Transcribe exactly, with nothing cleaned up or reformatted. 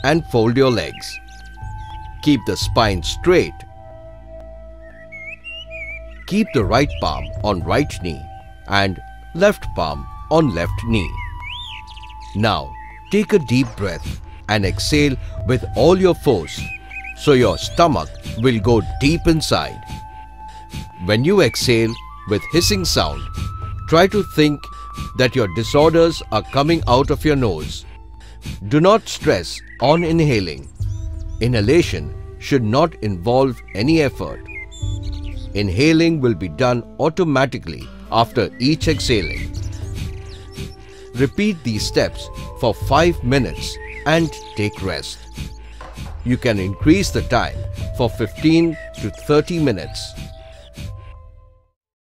and fold your legs. Keep the spine straight. Keep the right palm on right knee and left palm on left knee. Now, take a deep breath and exhale with all your force so your stomach will go deep inside. When you exhale with hissing sound, try to think that your disorders are coming out of your nose. Do not stress on inhaling. Inhalation should not involve any effort. Inhaling will be done automatically after each exhaling. Repeat these steps for five minutes and take rest. You can increase the time for fifteen to thirty minutes.